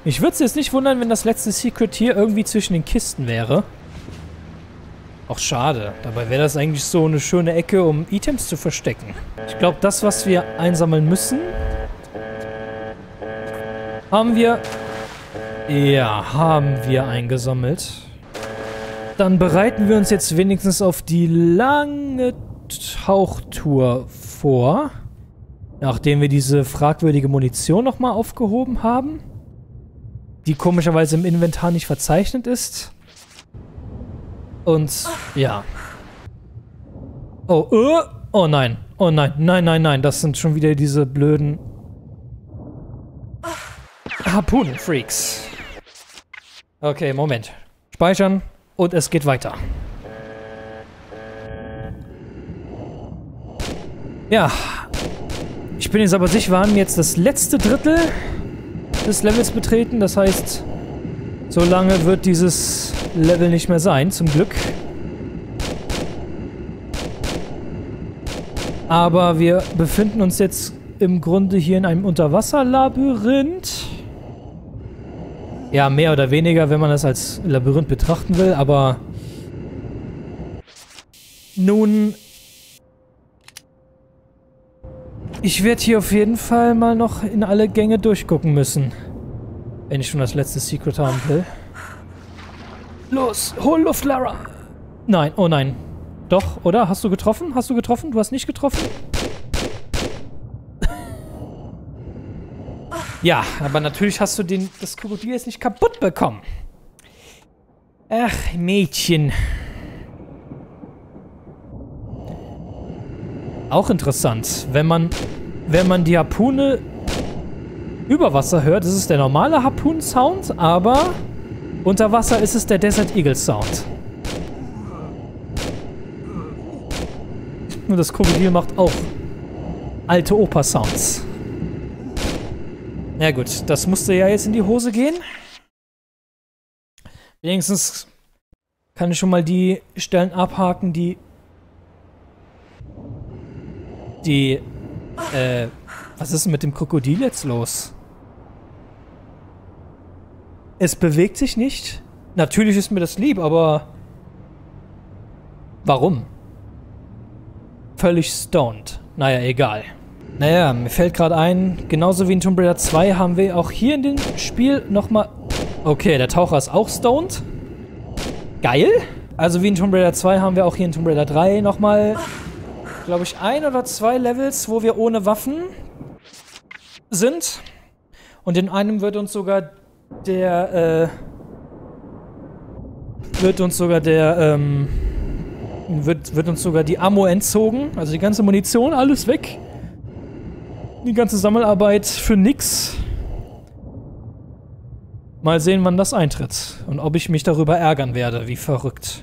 Mich würde es jetzt nicht wundern, wenn das letzte Secret hier irgendwie zwischen den Kisten wäre. Auch schade. Dabei wäre das eigentlich so eine schöne Ecke, um Items zu verstecken. Ich glaube, das, was wir einsammeln müssen, haben wir... Ja, haben wir eingesammelt. Dann bereiten wir uns jetzt wenigstens auf die lange Tauchtour vor. Nachdem wir diese fragwürdige Munition nochmal aufgehoben haben. Die komischerweise im Inventar nicht verzeichnet ist. Und, ja. Oh, oh nein. Oh nein, nein, nein, nein. Das sind schon wieder diese blöden Harpunen-Freaks. Okay, Moment. Speichern und es geht weiter. Ja. Ich bin jetzt aber sicher, wir haben jetzt das letzte Drittel des Levels betreten. Das heißt, so lange wird dieses Level nicht mehr sein, zum Glück. Aber wir befinden uns jetzt im Grunde hier in einem Unterwasserlabyrinth. Ja, mehr oder weniger, wenn man das als Labyrinth betrachten will, aber nun, ich werde hier auf jeden Fall mal noch in alle Gänge durchgucken müssen, wenn ich schon das letzte Secret haben will. Los, hol Luft, Lara! Nein, oh nein. Doch, oder? Hast du getroffen? Hast du getroffen? Du hast nicht getroffen? Ja, aber natürlich hast du das Krokodil jetzt nicht kaputt bekommen. Ach, Mädchen. Auch interessant. Wenn man die Harpune über Wasser hört, ist es der normale Harpunen-Sound, aber unter Wasser ist es der Desert Eagle-Sound. Und das Krokodil macht auch alte Oper-Sounds. Ja gut, das musste ja jetzt in die Hose gehen. Wenigstens kann ich schon mal die Stellen abhaken, was ist denn mit dem Krokodil jetzt los? Es bewegt sich nicht. Natürlich ist mir das lieb, aber warum? Völlig stoned. Naja, egal. Naja, mir fällt gerade ein, genauso wie in Tomb Raider 2 haben wir auch hier in dem Spiel nochmal... Okay, der Taucher ist auch stoned. Geil. Also wie in Tomb Raider 2 haben wir auch hier in Tomb Raider 3 nochmal, glaube ich, 1 oder 2 Levels, wo wir ohne Waffen sind. Und in einem wird uns sogar wird uns sogar die Ammo entzogen. Also die ganze Munition, alles weg. Die ganze Sammelarbeit für nix. Mal sehen, wann das eintritt. Und ob ich mich darüber ärgern werde, wie verrückt.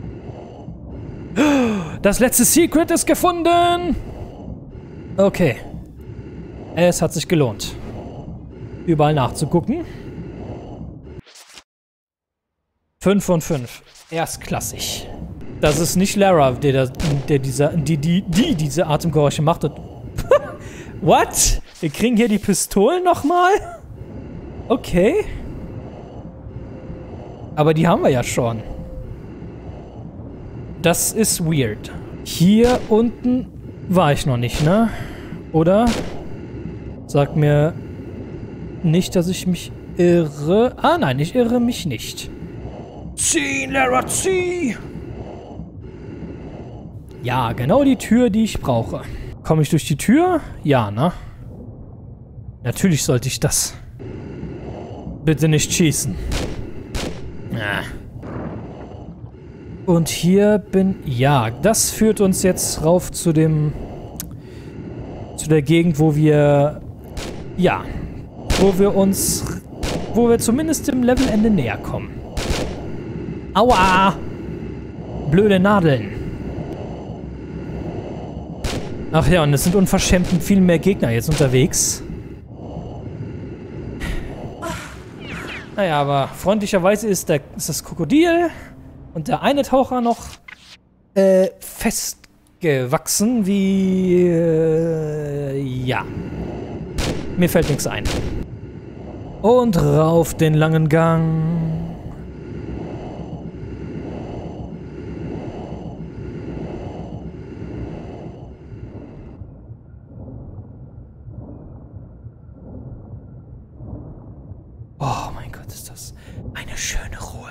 Das letzte Secret ist gefunden! Okay. Es hat sich gelohnt, überall nachzugucken. 5 von 5. Erstklassig. Das ist nicht Lara, die diese Atemgeräusche macht. What? Wir kriegen hier die Pistolen nochmal? Okay. Aber die haben wir ja schon. Das ist weird. Hier unten war ich noch nicht, ne? Oder? Sag mir nicht, dass ich mich irre. Ah nein, ich irre mich nicht. Zieh, Lara, zieh! Ja, genau die Tür, die ich brauche. Komme ich durch die Tür? Ja, ne? Natürlich sollte ich das. Bitte nicht schießen. Ja. Und hier bin... Ja, das führt uns jetzt rauf zu dem... zu der Gegend, wo wir... Ja. Wo wir zumindest dem Levelende näher kommen. Aua! Blöde Nadeln. Ach ja, und es sind unverschämt viel mehr Gegner jetzt unterwegs. Naja, aber freundlicherweise ist das Krokodil und der eine Taucher noch festgewachsen wie... ja. Mir fällt nichts ein. Und rauf den langen Gang. Oh mein Gott, ist das eine schöne Ruhe.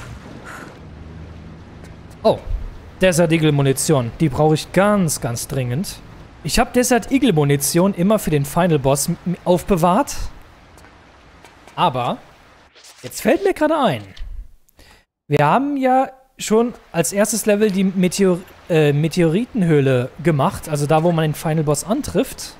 Oh, Desert Eagle Munition. Die brauche ich ganz, ganz dringend. Ich habe Desert Eagle Munition immer für den Final Boss aufbewahrt. Aber, jetzt fällt mir gerade ein. Wir haben ja schon als erstes Level die Meteoritenhöhle gemacht. Also da, wo man den Final Boss antrifft.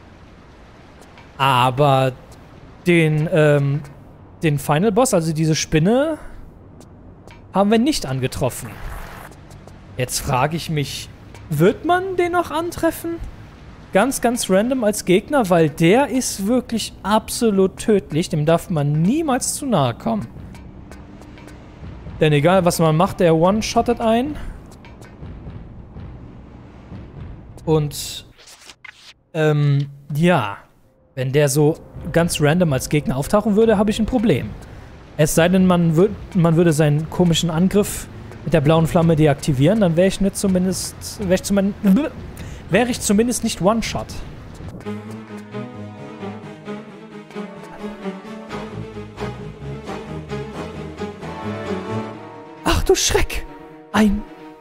Aber den Final Boss, also diese Spinne, haben wir nicht angetroffen. Jetzt frage ich mich, wird man den noch antreffen? Ganz, ganz random als Gegner, weil der ist wirklich absolut tödlich. Dem darf man niemals zu nahe kommen. Denn egal, was man macht, der one-shottet ein. Und, ja. Wenn der so ganz random als Gegner auftauchen würde, habe ich ein Problem. Es sei denn, man würde seinen komischen Angriff mit der blauen Flamme deaktivieren, dann wäre ich zumindest nicht One-Shot. Ach du Schreck! Eine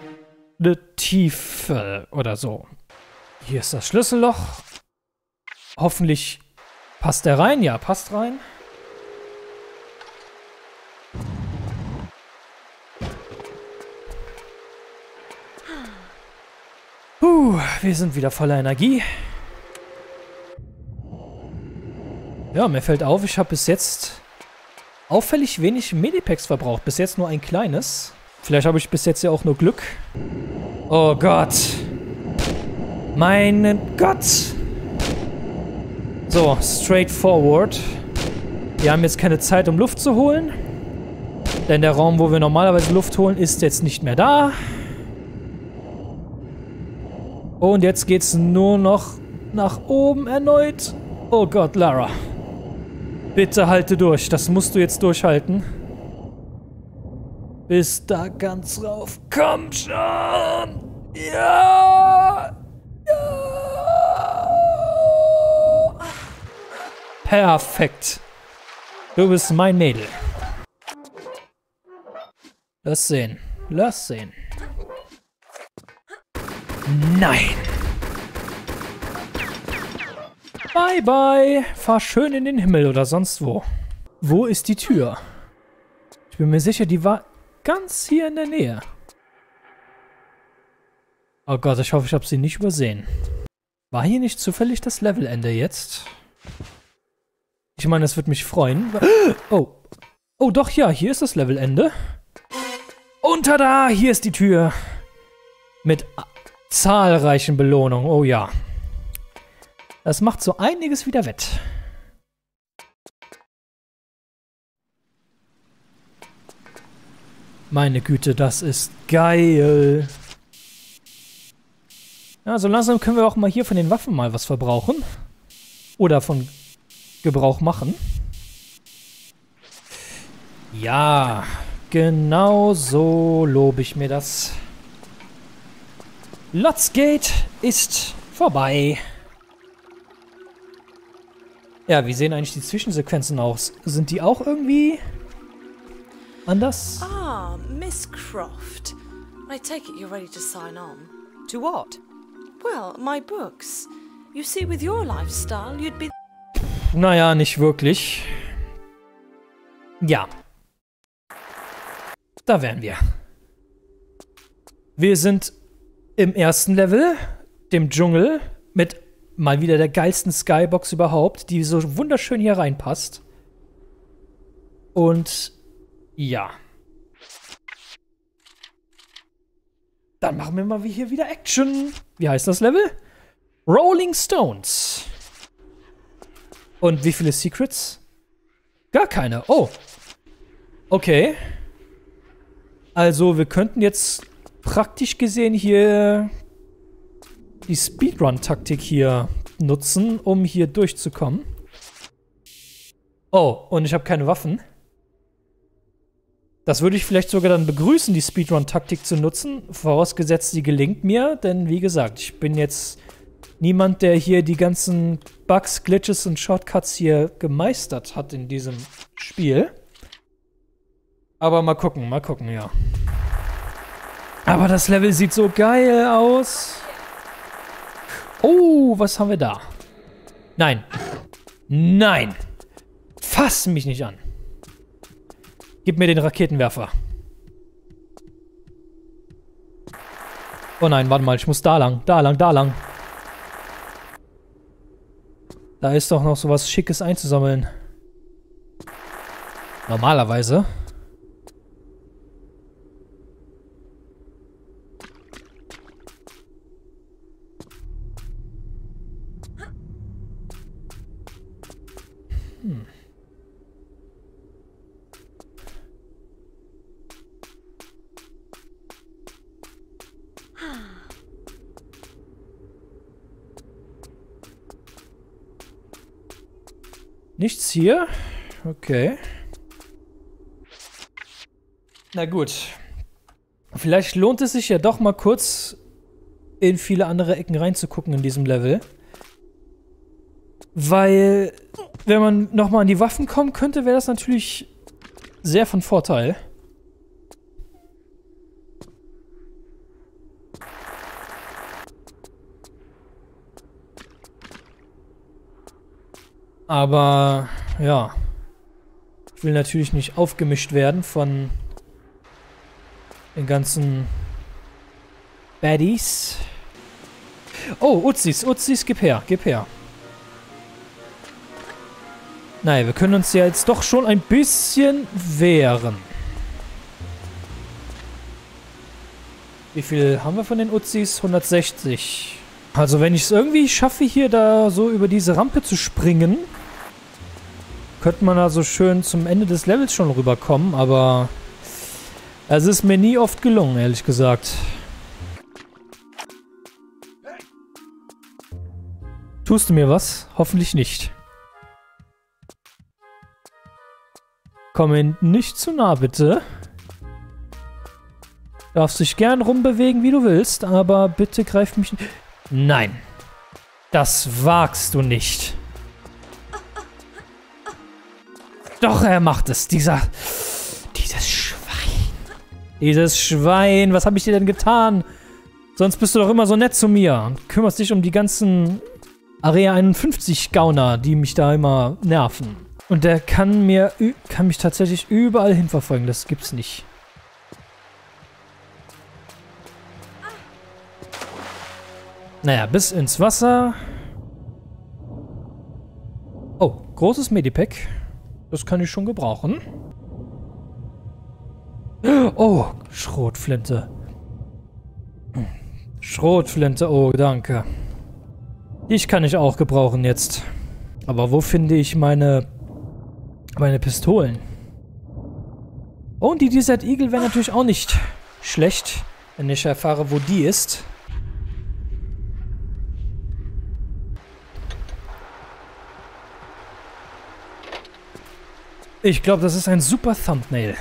Tiefe oder so. Hier ist das Schlüsselloch. Hoffentlich passt der rein. Ja, passt rein. Wir sind wieder voller Energie. Ja, mir fällt auf, ich habe bis jetzt auffällig wenig Medipacks verbraucht. Bis jetzt nur ein kleines. Vielleicht habe ich bis jetzt ja auch nur Glück. Oh Gott. Mein Gott. So, straightforward. Wir haben jetzt keine Zeit, um Luft zu holen. Denn der Raum, wo wir normalerweise Luft holen, ist jetzt nicht mehr da. Und jetzt geht's nur noch nach oben erneut. Oh Gott, Lara. Bitte halte durch. Das musst du jetzt durchhalten. Bis da ganz rauf. Komm schon. Ja. Ja. Perfekt. Du bist mein Mädel. Lass sehen. Lass sehen. Nein. Bye, bye. Fahr schön in den Himmel oder sonst wo. Wo ist die Tür? Ich bin mir sicher, die war ganz hier in der Nähe. Oh Gott, ich hoffe, ich habe sie nicht übersehen. War hier nicht zufällig das Levelende jetzt? Ich meine, es würde mich freuen. Oh. Oh, doch, ja, hier ist das Levelende. Und tada, hier ist die Tür. Mit zahlreichen Belohnungen. Oh ja. Das macht so einiges wieder wett. Meine Güte, das ist geil. Ja, so langsam können wir auch mal hier von den Waffen mal was verbrauchen. Oder von Gebrauch machen. Ja, genau so lobe ich mir das. Lotsgate ist vorbei. Ja, wie sehen eigentlich die Zwischensequenzen aus? Sind die auch irgendwie anders? Ah, Miss Croft. I take it you're ready to sign on. To what? Well, my books. You see, with your lifestyle, you'd be... Naja, nicht wirklich. Ja. Da wären wir. Wir sind im ersten Level, dem Dschungel, mit mal wieder der geilsten Skybox überhaupt, die so wunderschön hier reinpasst. Und ja. Dann machen wir mal hier wieder Action. Wie heißt das Level? Rolling Stones. Und wie viele Secrets? Gar keine. Oh. Okay. Also, wir könnten jetzt praktisch gesehen hier die Speedrun-Taktik hier nutzen, um hier durchzukommen. Oh, und ich habe keine Waffen. Das würde ich vielleicht sogar dann begrüßen, die Speedrun-Taktik zu nutzen, vorausgesetzt, sie gelingt mir, denn wie gesagt, ich bin jetzt niemand, der hier die ganzen Bugs, Glitches und Shortcuts hier gemeistert hat in diesem Spiel. Aber mal gucken, ja. Aber das Level sieht so geil aus. Oh, was haben wir da? Nein. Nein. Fass mich nicht an. Gib mir den Raketenwerfer. Oh nein, warte mal, ich muss da lang. Da lang, da lang. Da ist doch noch sowas Schickes einzusammeln. Normalerweise. Nichts hier? Okay. Na gut. Vielleicht lohnt es sich ja doch mal kurz in viele andere Ecken reinzugucken in diesem Level. Weil, wenn man nochmal an die Waffen kommen könnte, wäre das natürlich sehr von Vorteil. Aber, ja. Ich will natürlich nicht aufgemischt werden von den ganzen Baddies. Oh, Uzis, gib her, gib her. Naja, wir können uns ja jetzt doch schon ein bisschen wehren. Wie viel haben wir von den Uzis? 160. Also wenn ich es irgendwie schaffe, hier da so über diese Rampe zu springen, könnte man da so schön zum Ende des Levels schon rüberkommen, aber es ist mir nie oft gelungen, ehrlich gesagt. Tust du mir was? Hoffentlich nicht. Komm mir nicht zu nah, bitte. Darfst dich gern rumbewegen, wie du willst, aber bitte greif mich nicht. Nein. Das wagst du nicht. Doch, er macht es. Dieses Schwein. Dieses Schwein. Was habe ich dir denn getan? Sonst bist du doch immer so nett zu mir und kümmerst dich um die ganzen Area 51 Gauner, die mich da immer nerven. Und der kann mich tatsächlich überall hin verfolgen. Das gibt's nicht. Naja, bis ins Wasser. Oh, großes Medipack. Das kann ich schon gebrauchen. Oh, Schrotflinte. Schrotflinte, oh, danke. Dich kann ich auch gebrauchen jetzt. Aber wo finde ich meine Pistolen? Oh, und die Desert Eagle wäre natürlich auch nicht schlecht, wenn ich erfahre, wo die ist. Ich glaube, das ist ein super Thumbnail.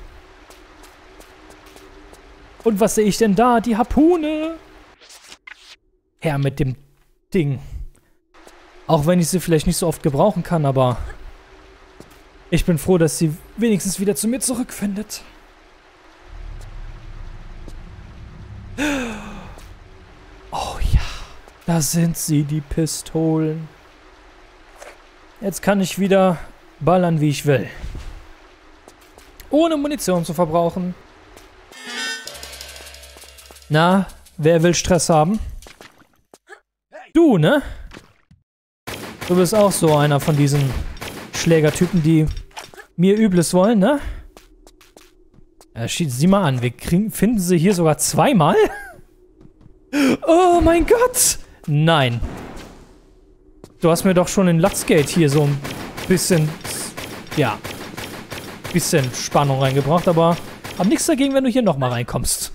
Und was sehe ich denn da? Die Harpune! Her mit dem Ding. Auch wenn ich sie vielleicht nicht so oft gebrauchen kann, aber ich bin froh, dass sie wenigstens wieder zu mir zurückfindet. Oh ja, da sind sie, die Pistolen. Jetzt kann ich wieder ballern, wie ich will. Ohne Munition zu verbrauchen. Na, wer will Stress haben? Du, ne? Du bist auch so einer von diesen Schlägertypen, die mir Übles wollen, ne? Ja, sieh mal an, finden sie hier sogar zweimal? Oh mein Gott! Nein. Du hast mir doch schon in Lutzgate hier so ein bisschen, ja, bisschen Spannung reingebracht, aber hab nichts dagegen, wenn du hier nochmal reinkommst.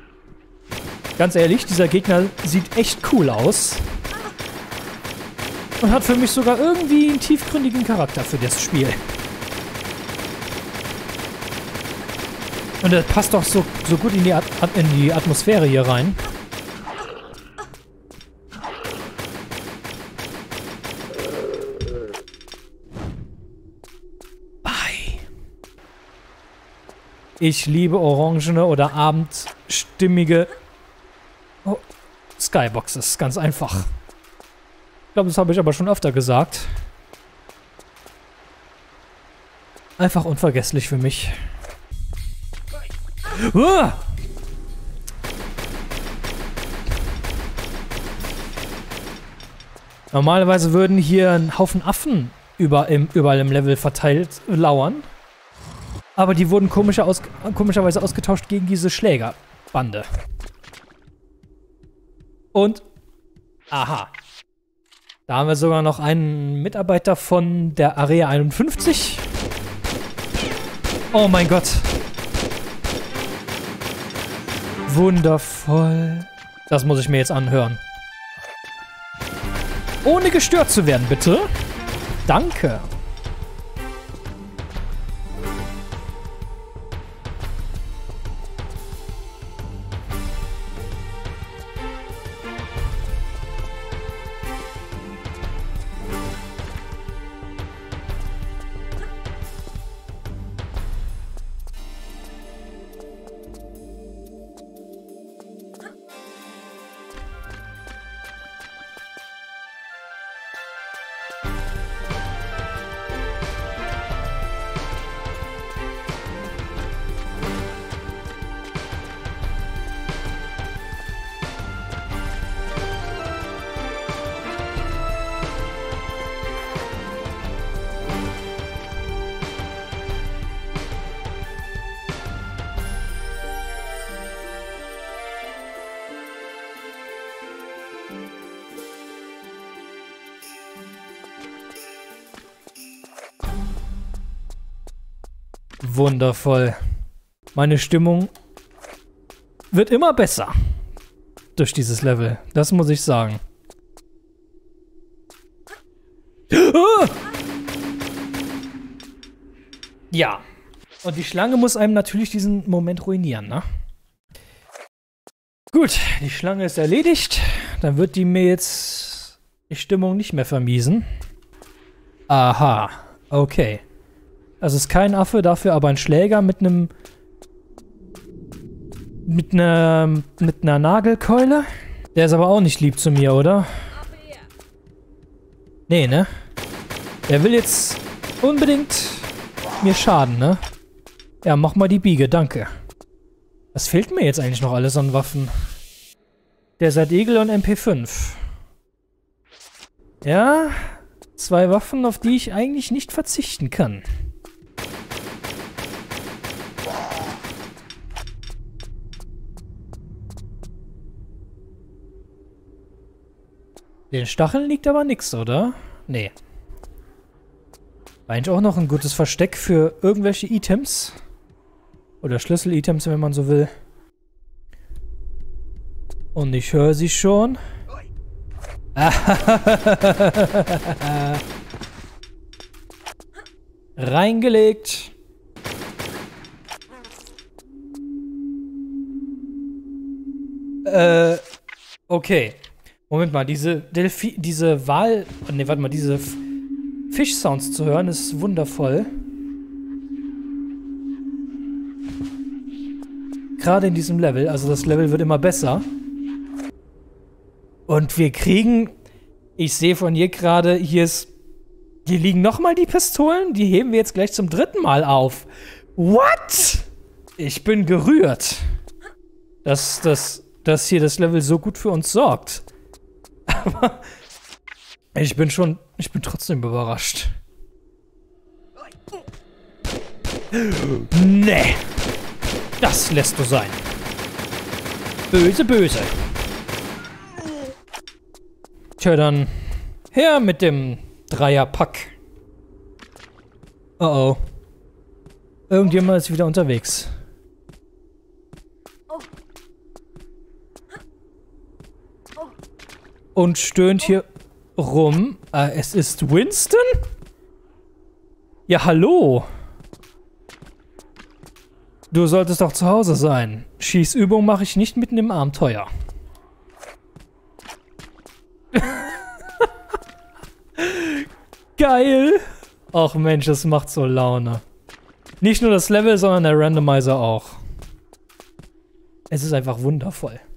Ganz ehrlich, dieser Gegner sieht echt cool aus. Und hat für mich sogar irgendwie einen tiefgründigen Charakter für das Spiel. Und das passt doch so gut in die Atmosphäre hier rein. Ich liebe orangene oder abendstimmige Skyboxes. Ganz einfach. Ich glaube, das habe ich aber schon öfter gesagt. Einfach unvergesslich für mich. Normalerweise würden hier ein Haufen Affen überall im Level verteilt lauern. Aber die wurden komischerweise ausgetauscht gegen diese Schlägerbande. Und, aha. Da haben wir sogar noch einen Mitarbeiter von der Area 51. Oh mein Gott. Wundervoll. Das muss ich mir jetzt anhören. Ohne gestört zu werden, bitte. Danke. Wundervoll. Meine Stimmung wird immer besser durch dieses Level. Das muss ich sagen. Ja. Und die Schlange muss einem natürlich diesen Moment ruinieren, ne? Gut, die Schlange ist erledigt. Dann wird die mir jetzt die Stimmung nicht mehr vermiesen. Aha. Okay. Also ist kein Affe, dafür aber ein Schläger mit einem... Mit einer Nagelkeule. Der ist aber auch nicht lieb zu mir, oder? Nee, ne? Der will jetzt unbedingt mir schaden, ne? Ja, mach mal die Biege, danke. Was fehlt mir jetzt eigentlich noch alles an Waffen? Der Igel und MP5. Ja, 2 Waffen, auf die ich eigentlich nicht verzichten kann. Den Stacheln liegt aber nix, oder? Nee. War eigentlich auch noch ein gutes Versteck für irgendwelche Items. Oder Schlüssel-Items, wenn man so will. Und ich höre sie schon. Reingelegt. Okay. Moment mal, diese Fisch-Sounds zu hören, ist wundervoll. Gerade in diesem Level, also das Level wird immer besser. Und wir kriegen, ich sehe von hier gerade, hier liegen nochmal die Pistolen, die heben wir jetzt gleich zum 3. Mal auf. What? Ich bin gerührt, dass hier das Level so gut für uns sorgt. Aber ich bin trotzdem überrascht. Nee. Das lässt du sein. Böse, böse. Tja, dann her mit dem Dreierpack. Oh oh. Irgendjemand ist wieder unterwegs. Und stöhnt hier rum. Es ist Winston? Ja, hallo. Du solltest doch zu Hause sein. Schießübung mache ich nicht mitten im Abenteuer. Geil. Ach Mensch, das macht so Laune. Nicht nur das Level, sondern der Randomizer auch. Es ist einfach wundervoll.